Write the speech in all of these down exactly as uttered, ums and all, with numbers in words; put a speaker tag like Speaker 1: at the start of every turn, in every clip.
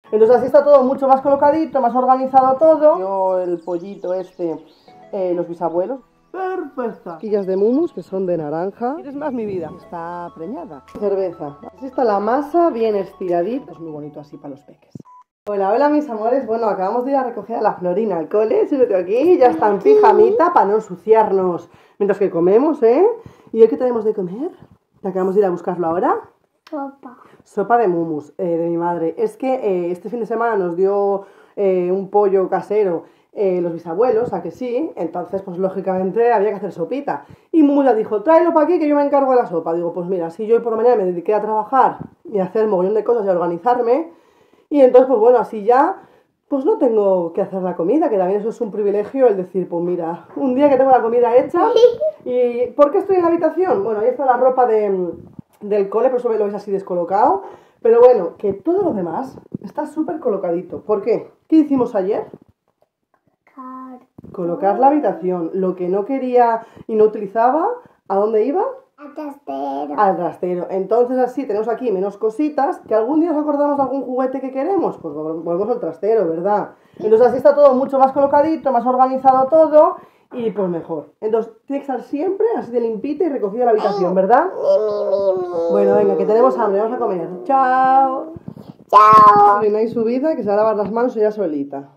Speaker 1: Entonces así está todo mucho más colocadito, más organizado todo. Yo el pollito este, eh, los bisabuelos. Perfecta. Quillas de mumus que son de naranja. ¿Quieres más mi vida? Está preñada. Cerveza. Así está la masa, bien estiradita. Es muy bonito así para los peques. Hola, hola mis amores. Bueno, acabamos de ir a recoger a la Florina al cole. Súbete aquí, ya está en pijamita para no ensuciarnos mientras que comemos, ¿eh? ¿Y hoy qué tenemos de comer? Acabamos de ir a buscarlo ahora.
Speaker 2: Sopa.
Speaker 1: Sopa de mumus, eh, de mi madre. Es que eh, este fin de semana nos dio eh, un pollo casero eh, los bisabuelos, a que sí. Entonces, pues lógicamente había que hacer sopita. Y Mumus le dijo, tráelo para aquí que yo me encargo de la sopa. Digo, pues mira, si yo hoy por la mañana me dediqué a trabajar y a hacer mogollón de cosas y a organizarme. Y entonces, pues bueno, así ya, pues no tengo que hacer la comida, que también eso es un privilegio, el decir, pues mira, un día que tengo la comida hecha. ¿Y por qué estoy en la habitación? Bueno, ahí está la ropa de... del cole, por eso lo veis así descolocado. Pero bueno, que todo lo demás está súper colocadito. ¿Por qué? ¿Qué hicimos ayer?
Speaker 2: Cartón.
Speaker 1: Colocar la habitación. Lo que no quería y no utilizaba, ¿a dónde iba?
Speaker 2: Al trastero.
Speaker 1: Al trastero. Entonces así tenemos aquí menos cositas. ¿Que algún día nos acordamos de algún juguete que queremos? Pues volvemos al trastero, ¿verdad? Entonces así está todo mucho más colocadito, más organizado todo. Y pues mejor. Entonces tiene que estar siempre así de limpita y recogida la habitación, ¿verdad? Bueno, venga, que tenemos hambre, vamos a comer. Chao.
Speaker 2: Chao.
Speaker 1: No hay subida, que se va a lavar las manos ella solita.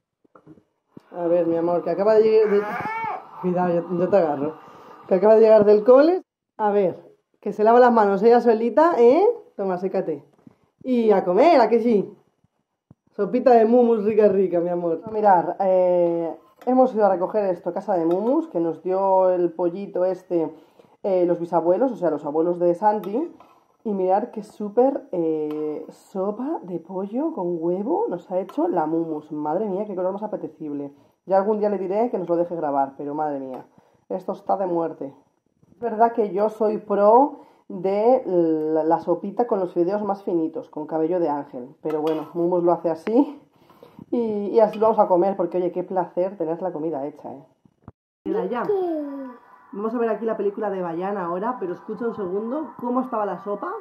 Speaker 1: A ver, mi amor, que acaba de llegar... De... Cuidado, yo, yo te agarro. Que acaba de llegar del cole. A ver, que se lava las manos ella solita, ¿eh? Toma, sécate. Y a comer, ¿a que sí? Sopita de mumus rica, rica, mi amor. A mirar, eh... hemos ido a recoger esto, casa de mumus, que nos dio el pollito este, eh, los bisabuelos, o sea, los abuelos de Santi. Y mirad qué súper eh, sopa de pollo con huevo nos ha hecho la mumus. Madre mía, qué color más apetecible. Ya algún día le diré que nos lo deje grabar, pero madre mía, esto está de muerte. Es verdad que yo soy pro de la, la sopita con los fideos más finitos, con cabello de ángel. Pero bueno, mumus lo hace así. Y, y así lo vamos a comer, porque oye, qué placer tener la comida hecha, ¿eh? Mira ya. Vamos a ver aquí la película de Bayana ahora, pero escucha un segundo. ¿Cómo estaba la sopa?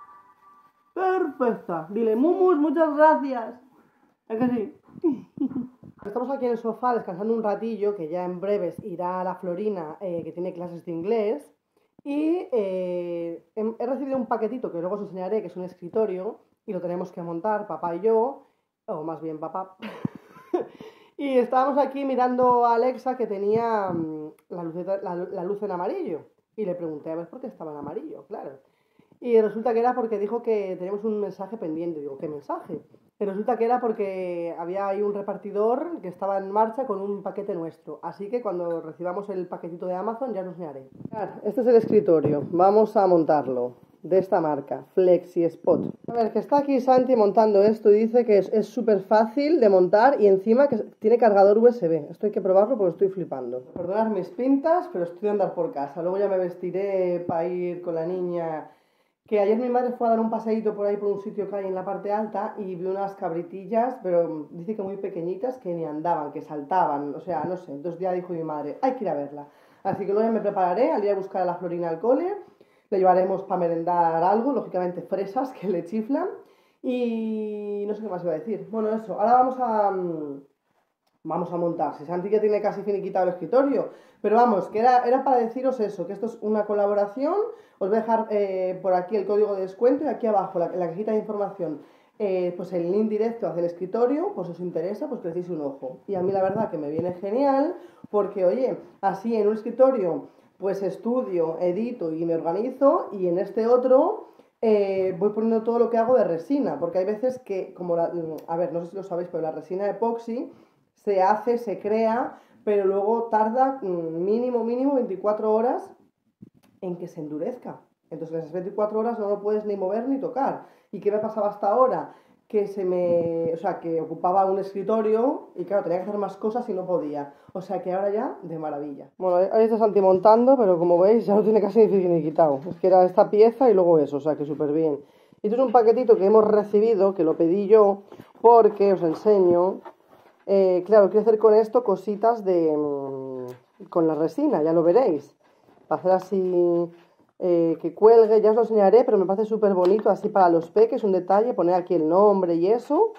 Speaker 1: ¡Perfecta! Dile, Mumus, muchas gracias. ¿Es que sí? Estamos aquí en el sofá descansando un ratillo, que ya en breves irá a la Florina, eh, que tiene clases de inglés. Y eh, he, he recibido un paquetito que luego os enseñaré, que es un escritorio, y lo tenemos que montar, papá y yo. O más bien papá. Y estábamos aquí mirando a Alexa que tenía um, la, luz, la, la luz en amarillo. Y le pregunté a ver por qué estaba en amarillo, claro. Y resulta que era porque dijo que teníamos un mensaje pendiente. Digo, ¿qué mensaje? Y resulta que era porque había ahí un repartidor que estaba en marcha con un paquete nuestro. Así que cuando recibamos el paquetito de Amazon ya os enseñaré. Este es el escritorio. Vamos a montarlo. De esta marca, Flexi Spot. A ver, que está aquí Santi montando esto y dice que es súper fácil de montar y encima que tiene cargador U S B. Esto hay que probarlo porque estoy flipando. Perdonad mis pintas, pero estoy de andar por casa. Luego ya me vestiré para ir con la niña. Que ayer mi madre fue a dar un paseíto por ahí por un sitio que hay en la parte alta y vi unas cabritillas, pero dice que muy pequeñitas, que ni andaban, que saltaban. O sea, no sé. Entonces ya dijo mi madre, hay que ir a verla. Así que luego ya me prepararé al ir a buscar a la Florina al cole. Le llevaremos para merendar algo, lógicamente fresas que le chiflan. Y no sé qué más iba a decir. Bueno, eso. Ahora vamos a... Vamos a montar. Si Santi ya tiene casi finiquitado el escritorio. Pero vamos, que era, era para deciros eso, que esto es una colaboración. Os voy a dejar eh, por aquí el código de descuento y aquí abajo, la, en la cajita de información, eh, pues el link directo hacia el escritorio. Pues si os interesa, pues que le echéis un ojo. Y a mí la verdad que me viene genial porque, oye, así en un escritorio... pues estudio, edito y me organizo, y en este otro eh, voy poniendo todo lo que hago de resina, porque hay veces que, como la, a ver, no sé si lo sabéis, pero la resina epoxi se hace, se crea, pero luego tarda mínimo, mínimo veinticuatro horas en que se endurezca. Entonces en esas veinticuatro horas no lo puedes ni mover ni tocar. ¿Y qué me pasaba hasta ahora? Que se me, o sea, que ocupaba un escritorio y claro, tenía que hacer más cosas y no podía. O sea que ahora ya, de maravilla. Bueno, ahí está Santi montando, pero como veis ya no tiene casi ni quitado. Es que era esta pieza y luego eso, o sea que súper bien. Y esto es un paquetito que hemos recibido, que lo pedí yo, porque os enseño. Eh, claro, quiero hacer con esto cositas de mmm, con la resina, ya lo veréis. Para hacer así... Eh, que cuelgue, ya os lo enseñaré, pero me parece súper bonito así para los peques, un detalle, poner aquí el nombre y eso,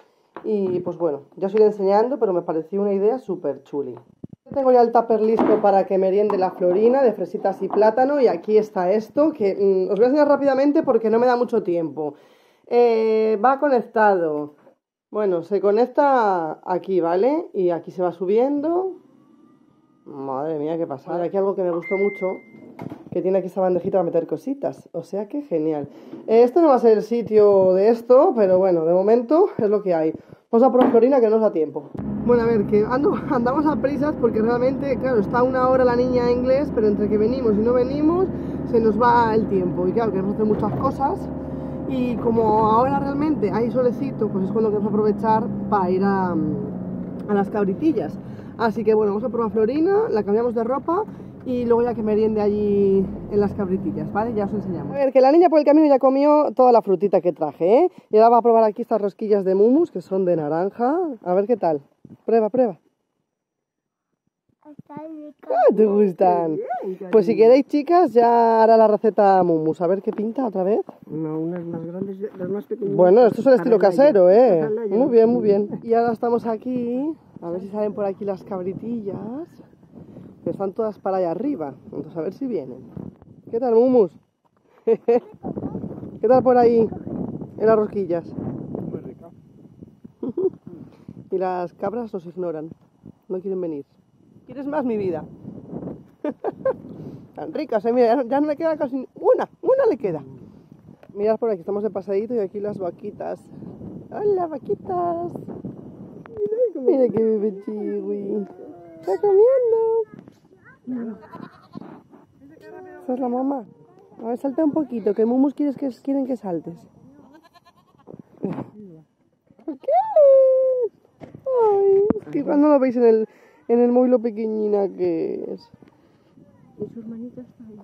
Speaker 1: Y pues bueno, ya os iré enseñando, pero me pareció una idea súper chuli. Tengo ya el tupper listo para que meriende la Florina de fresitas y plátano. Y aquí está esto, que mmm, os voy a enseñar rápidamente porque no me da mucho tiempo. Eh, va conectado. Bueno, se conecta aquí, ¿vale? Y aquí se va subiendo. Madre mía, qué pasada. Aquí algo que me gustó mucho, que tiene aquí esta bandejita para meter cositas. O sea que genial. Eh, esto no va a ser el sitio de esto, pero bueno, de momento es lo que hay. Vamos a por la Florina, que no nos da tiempo. Bueno, a ver, que ando, andamos a prisas porque realmente, claro, está una hora la niña en inglés, pero entre que venimos y no venimos, se nos va el tiempo. Y claro, queremos hacer muchas cosas. Y como ahora realmente hay solecito, pues es cuando queremos aprovechar para ir a, a las cabritillas. Así que bueno, vamos a por la Florina, la cambiamos de ropa y luego ya que meriende allí en las cabritillas, ¿vale? Ya os enseñamos. A ver, que la niña por el camino ya comió toda la frutita que traje, ¿eh? Y ahora va a probar aquí estas rosquillas de Mumus, que son de naranja. A ver qué tal. Prueba, prueba. Ah, ¿te gustan? Pues si queréis, chicas, ya hará la receta Mumus. A ver qué pinta otra vez.
Speaker 3: No, unas más grandes, las más pequeñas.
Speaker 1: Bueno, esto es el estilo casero, ¿eh? Muy bien, muy bien. Y ahora estamos aquí. A ver si salen por aquí las cabritillas. Que están todas para allá arriba. Entonces a ver si vienen. ¿Qué tal, Mumus? ¿Qué tal por ahí en las rosquillas?
Speaker 3: Muy rica.
Speaker 1: Y las cabras nos ignoran. No quieren venir. ¿Quieres más, mi vida? Tan ricas, ¿eh? Mira, ya no, ya no le queda casi una. Una le queda. Mirad por aquí, estamos de pasadito y aquí las vaquitas. ¡Hola, vaquitas! Mira qué bebé chiwi. Está comiendo. Esa es la mamá. A ver, salta un poquito, que Mumus quieres que, quieren que saltes. ¿Por qué? Ay, es que igual no lo veis en el, en el móvil lo pequeñina que es.
Speaker 3: Y sus manitas ahí.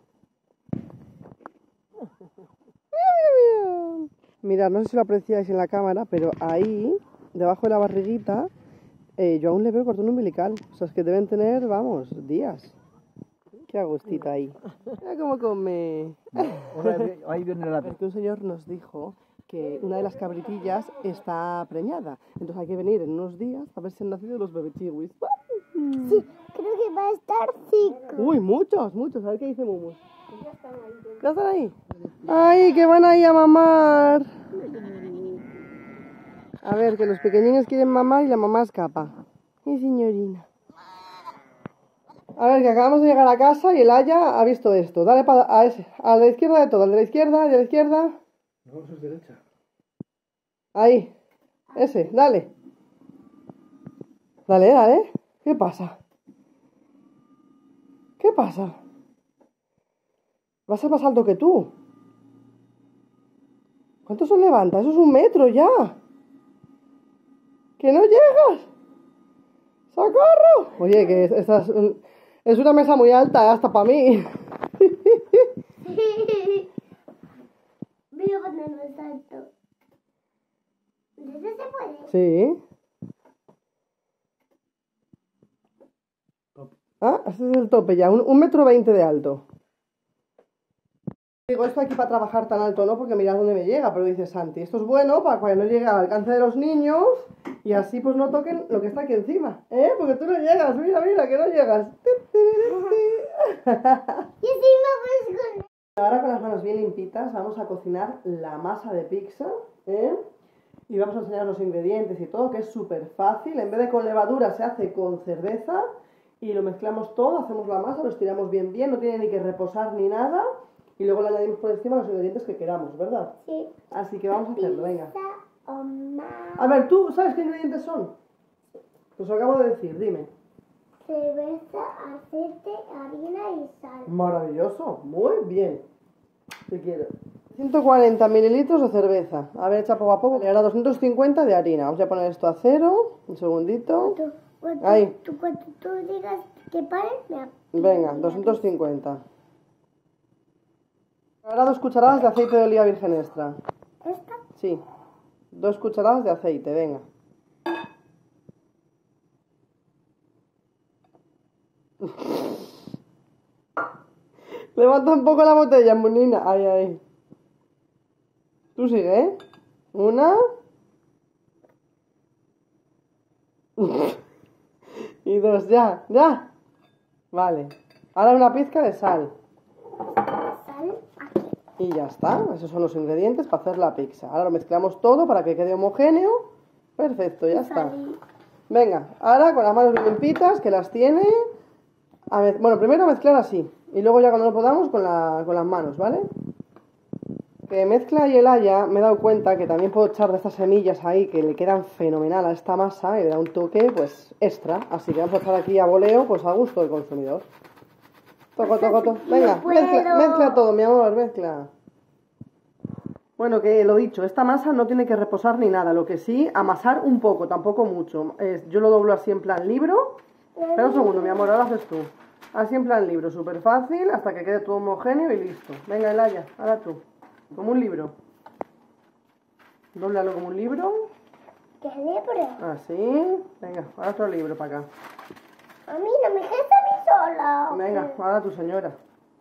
Speaker 1: Mira, mira, mira. Mirad, no sé si lo apreciáis en la cámara, pero ahí, debajo de la barriguita, eh, yo aún le veo el cordón umbilical. O sea, es que deben tener, vamos, días. Qué agustito ahí. Mira cómo come.
Speaker 3: Ahí viene la...
Speaker 1: Porque un señor nos dijo que una de las cabritillas está preñada. Entonces hay que venir en unos días a ver si han nacido los bebechiwis.
Speaker 2: Sí, creo que va a estar cinco.
Speaker 1: Uy, muchos, muchos. A ver qué dice Mumus. ¿Ya están ahí? ¡Ay, que van ahí a mamar! A ver, que los pequeñines quieren mamar y la mamá escapa. ¡Ay, señorina! A ver, que acabamos de llegar a casa y el Aya ha visto esto. Dale pa a, ese, a la izquierda de todo. Al de la izquierda, al de la izquierda.
Speaker 3: No, eso es derecha.
Speaker 1: Ahí. Ese, dale. Dale, dale. ¿Qué pasa? ¿Qué pasa? Va a ser más alto que tú. ¿Cuánto se levanta? Eso es un metro ya. ¡Que no llegas! ¡Socorro! Oye, que esta es, un, es una mesa muy alta, hasta para mí.
Speaker 2: Voy a ponerlo exacto. ¿Desde se puede?
Speaker 1: Sí. Ah, este es el tope ya, un, un metro veinte de alto. Digo esto aquí para trabajar tan alto, ¿no? Porque mirad dónde me llega, pero dice Santi, esto es bueno para que no llegue al alcance de los niños y así pues no toquen lo que está aquí encima, ¿eh? Porque tú no llegas, mira, mira, que no llegas.
Speaker 2: Y encima pues con...
Speaker 1: Ahora con las manos bien limpitas vamos a cocinar la masa de pizza, ¿eh? Y vamos a enseñar los ingredientes y todo, que es súper fácil. En vez de con levadura se hace con cerveza y lo mezclamos todo, hacemos la masa, lo estiramos bien bien, no tiene ni que reposar ni nada. Y luego le añadimos por encima los ingredientes que queramos, ¿verdad?
Speaker 2: Sí.
Speaker 1: Así que vamos a hacerlo, venga.
Speaker 2: Pizza o más.
Speaker 1: A ver, ¿tú sabes qué ingredientes son? Pues lo acabo de decir, dime.
Speaker 2: Cerveza, aceite, harina y sal.
Speaker 1: Maravilloso, muy bien. Te quiero. ciento cuarenta mililitros de cerveza. A ver, echa poco a poco. Y ahora doscientos cincuenta de harina. Vamos a poner esto a cero. Un segundito.
Speaker 2: Tú, cuando,
Speaker 1: Ahí.
Speaker 2: tú, cuando tú digas que pare, me ap-
Speaker 1: Venga, doscientos cincuenta. Ahora dos cucharadas de aceite de oliva virgen extra.
Speaker 2: ¿Esta?
Speaker 1: Sí. Dos cucharadas de aceite, venga. Levanta un poco la botella, monina. Ay, ay. Tú sigue, ¿eh? Una. Y dos, ya, ya. Vale. Ahora una pizca de sal.
Speaker 2: Sal aquí.
Speaker 1: Y ya está. Esos son los ingredientes para hacer la pizza. Ahora lo mezclamos todo para que quede homogéneo. Perfecto, ya está.
Speaker 2: Sal.
Speaker 1: Venga, ahora con las manos bien limpitas, que las tiene. A mez- bueno, primero mezclar así. Y luego ya cuando lo podamos con, la- con las manos, ¿vale? Que mezcla y el haya, me he dado cuenta que también puedo echar de estas semillas ahí que le quedan fenomenal a esta masa y le da un toque, pues, extra. Así que vamos a echar aquí a voleo, pues a gusto del consumidor. Toco, toco, toco. Venga,
Speaker 2: No puedo.
Speaker 1: mezcla, mezcla todo, mi amor, mezcla. Bueno, que lo dicho, esta masa no tiene que reposar ni nada, lo que sí, amasar un poco, tampoco mucho. Es, yo lo doblo así en plan libro. Espera un segundo, mi amor, ahora haces tú. Así en plan libro, súper fácil, hasta que quede todo homogéneo y listo. Venga, Elaya, ahora tú. Como un libro. Dóblalo como un libro.
Speaker 2: ¿Qué libro?
Speaker 1: Así. Venga, ahora otro libro para acá.
Speaker 2: A mí no me dejes a mí sola.
Speaker 1: Venga, ahora tu señora.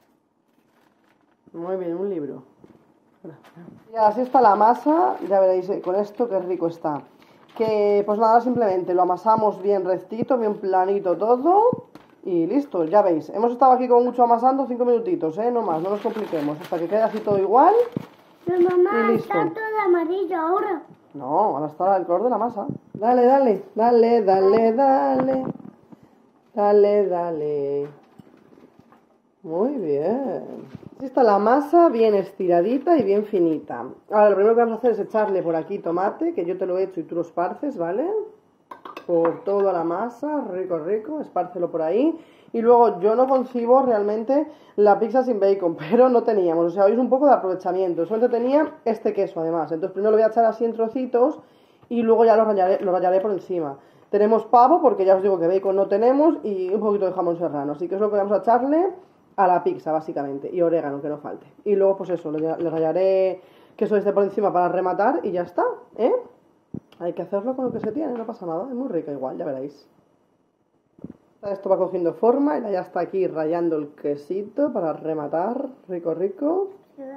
Speaker 1: Muy bien, un libro. Y así está la masa, ya veréis eh, con esto qué rico está. Que pues nada, simplemente lo amasamos bien rectito, bien planito todo. Y listo, ya veis. Hemos estado aquí con mucho amasando cinco minutitos, ¿eh? No más, no nos compliquemos. Hasta que quede así todo igual.
Speaker 2: Pero mamá,
Speaker 1: Y listo.
Speaker 2: está todo amarillo ahora.
Speaker 1: No, ahora está el color de la masa. Dale, dale, dale, dale, dale. Dale, dale. Muy bien. Así está la masa, bien estiradita y bien finita. Ahora lo primero que vamos a hacer es echarle por aquí tomate, que yo te lo he hecho y tú lo esparces, ¿vale? Por toda la masa, rico, rico, espárcelo por ahí. Y luego yo no concibo realmente la pizza sin bacon, pero no teníamos, o sea, hoy es un poco de aprovechamiento. Solamente tenía este queso además, entonces primero lo voy a echar así en trocitos y luego ya lo rallaré, lo rallaré por encima. Tenemos pavo, porque ya os digo que bacon no tenemos, y un poquito de jamón serrano, así que es lo que vamos a echarle a la pizza básicamente, y orégano, que no falte. Y luego pues eso, le, le rallaré queso este por encima para rematar y ya está, ¿eh? Hay que hacerlo con lo que se tiene, no pasa nada, es muy rica igual, ya veréis. Esto va cogiendo forma y ya está aquí rallando el quesito para rematar, rico, rico.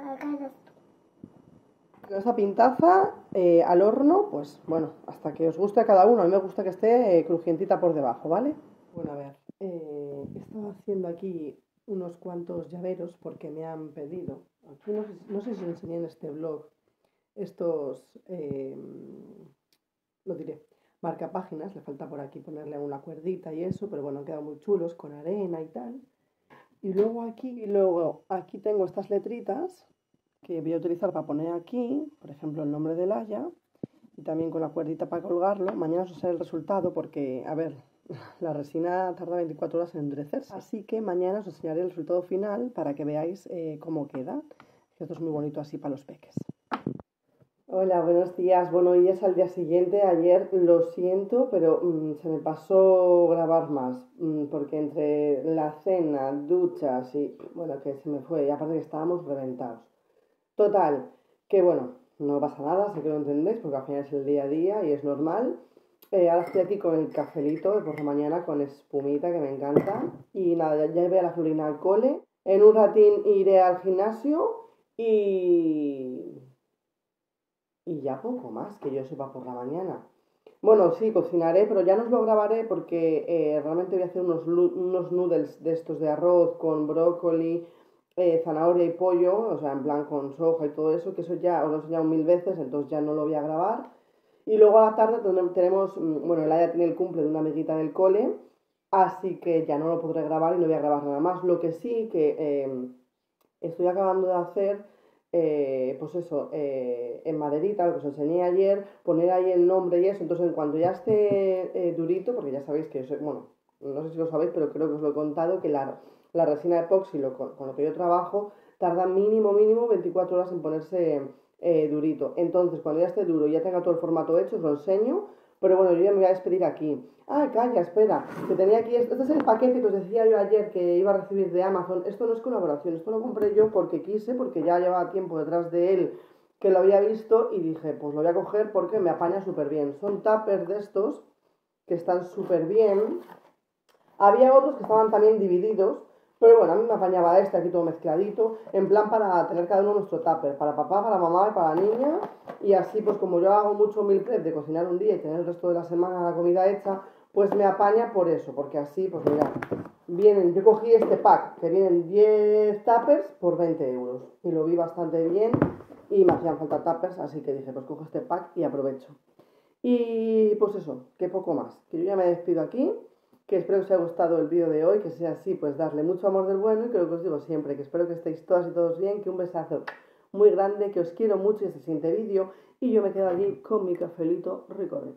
Speaker 1: Con esta pintaza eh, al horno, pues bueno, hasta que os guste a cada uno. A mí me gusta que esté eh, crujientita por debajo, ¿vale? Bueno, a ver, eh, he estado haciendo aquí unos cuantos llaveros porque me han pedido. Aquí no sé, no sé si os enseñé en este blog estos, eh, lo diré, marcapáginas. Le falta por aquí ponerle una cuerdita y eso, pero bueno, han quedado muy chulos con arena y tal. Y luego aquí, y luego aquí tengo estas letritas que voy a utilizar para poner aquí, por ejemplo, el nombre del Haya, y también con la cuerdita para colgarlo. Mañana os enseñaré el resultado porque, a ver, la resina tarda veinticuatro horas en endurecerse. Así que mañana os enseñaré el resultado final para que veáis eh, cómo queda. Esto es muy bonito así para los peques. Hola, buenos días. Bueno, hoy es al día siguiente. Ayer lo siento, pero mmm, se me pasó grabar más, mmm, porque entre la cena, duchas y, bueno, que se me fue, y aparte que estábamos reventados. Total, que bueno, no pasa nada, sé que lo entendéis, porque al final es el día a día y es normal. Eh, ahora estoy aquí con el cafelito de por la mañana con espumita, que me encanta. Y nada, ya, ya llevé a la Florina al cole. En un ratín iré al gimnasio y... Y ya poco más que yo sepa por la mañana. Bueno, sí, cocinaré, pero ya no os lo grabaré porque eh, realmente voy a hacer unos, unos noodles de estos de arroz con brócoli, eh, zanahoria y pollo, o sea, en plan con soja y todo eso, que eso ya os lo he enseñado mil veces, entonces ya no lo voy a grabar. Y luego a la tarde tenemos, bueno, el Aya tiene el cumple de una amiguita del cole, así que ya no lo podré grabar y no voy a grabar nada más. Lo que sí que eh, estoy acabando de hacer... Eh, pues eso, eh, en maderita, lo que os enseñé ayer, poner ahí el nombre y eso. Entonces en cuanto ya esté eh, durito, porque ya sabéis que yo soy, bueno, no sé si lo sabéis, pero creo que os lo he contado, que la, la resina epoxi, lo, con, con lo que yo trabajo, tarda mínimo, mínimo veinticuatro horas en ponerse eh, durito. Entonces cuando ya esté duro y ya tenga todo el formato hecho, os lo enseño. Pero bueno, yo ya me voy a despedir aquí. Ah, calla, espera, que tenía aquí, este es el paquete que os decía yo ayer que iba a recibir de Amazon. Esto no es colaboración, esto lo compré yo porque quise, porque ya llevaba tiempo detrás de él que lo había visto y dije, pues lo voy a coger porque me apaña súper bien. Son tuppers de estos que están súper bien. Había otros que estaban también divididos, Pero bueno, a mí me apañaba este aquí todo mezcladito, en plan para tener cada uno nuestro tupper, para papá, para mamá y para la niña. Y así, pues como yo hago mucho meal prep de cocinar un día y tener el resto de la semana la comida hecha, pues me apaña por eso, porque así, pues mirad, vienen, yo cogí este pack, que vienen diez tuppers por veinte euros. Y lo vi bastante bien y me hacían falta tuppers, así que dije, pues cojo este pack y aprovecho. Y pues eso, que poco más, que yo ya me despido aquí, que espero que os haya gustado el vídeo de hoy, que sea así, pues darle mucho amor del bueno y creo que os digo siempre, que espero que estéis todas y todos bien, que un besazo muy grande, que os quiero mucho y hasta el siguiente vídeo y yo me quedo aquí con mi cafelito rico rico.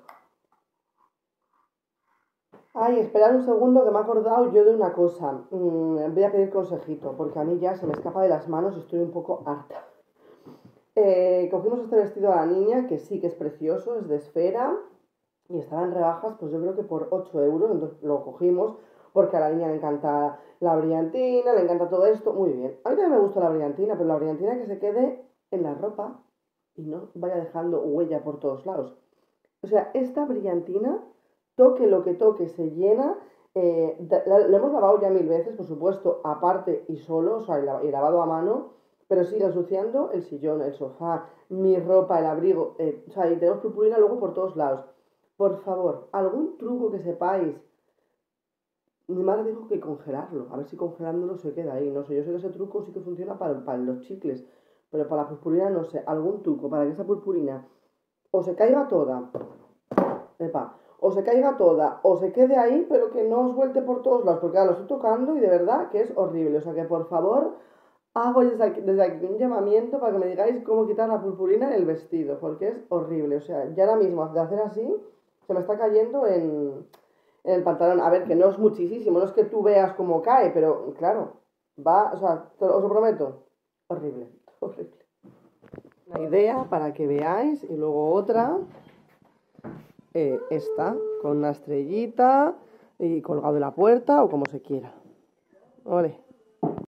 Speaker 1: Ay, esperad un segundo que me he acordado yo de una cosa, mm, voy a pedir consejito, porque a mí ya se me escapa de las manos, estoy un poco harta. Eh, cogimos este vestido a la niña, que sí que es precioso, es de esfera, y estaba en rebajas, pues yo creo que por ocho euros, entonces lo cogimos, porque a la niña le encanta la brillantina, le encanta todo esto, muy bien. A mí también me gusta la brillantina, pero la brillantina que se quede en la ropa y no vaya dejando huella por todos lados. O sea, esta brillantina, toque lo que toque, se llena, eh, lo hemos lavado ya mil veces, por supuesto, aparte y solo, o sea, y lavado a mano, pero sigue ensuciando el sillón, el sofá, mi ropa, el abrigo, eh, o sea, y tenemos purpurina luego por todos lados. Por favor, algún truco que sepáis. Mi madre dijo que congelarlo, a ver si congelándolo se queda ahí, no sé, yo sé que ese truco sí que funciona para, para los chicles, pero para la purpurina no sé, algún truco para que esa purpurina o se caiga toda, epa, o se caiga toda, o se quede ahí, pero que no os vuelte por todos lados, porque ahora lo estoy tocando y de verdad que es horrible, o sea que por favor, hago desde aquí, desde aquí un llamamiento para que me digáis cómo quitar la purpurina del vestido, porque es horrible, o sea, ya ahora mismo de hacer así, se me está cayendo en, en el pantalón. A ver, que no es muchísimo, no es que tú veas cómo cae, pero claro, va, o sea, os lo prometo, horrible, horrible. Una idea para que veáis y luego otra, eh, esta, con una estrellita y colgado en la puerta o como se quiera. Ole.